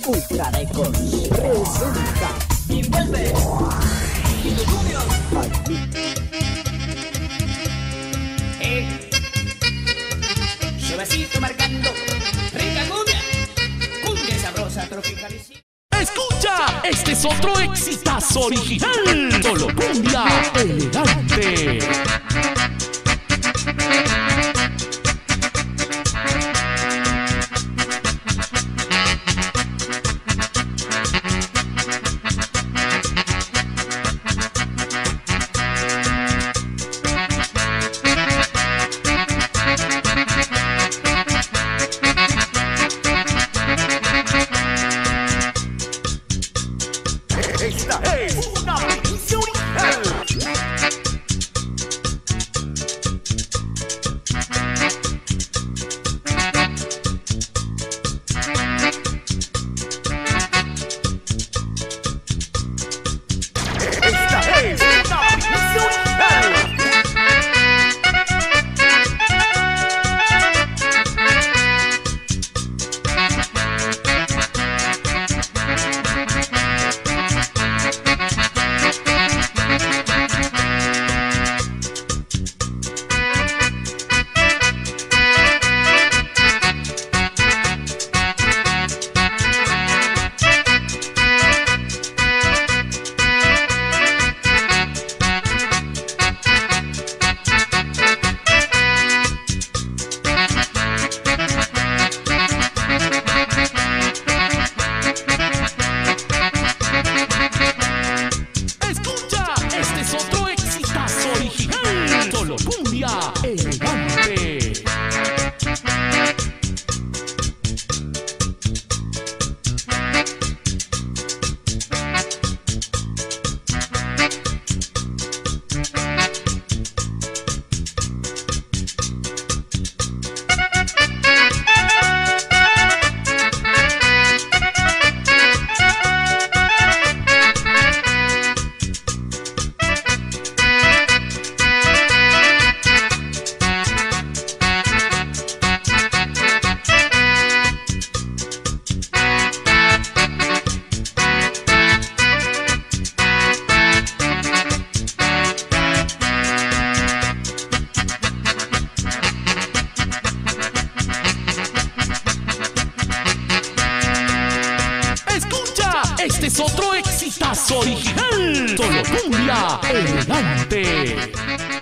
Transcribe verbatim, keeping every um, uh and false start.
Ultra Records presenta y vuelve Quito Junior. Eh, suavecito marcando rica cumbia, cumbia sabrosa tropicalizada. Escucha, este es otro exitazo original, solo cumbia elegante. Esta es una primicia original. Esta es una primicia original. Cumbia elegante. Este es otro exitazo original, solo cumbia elegante.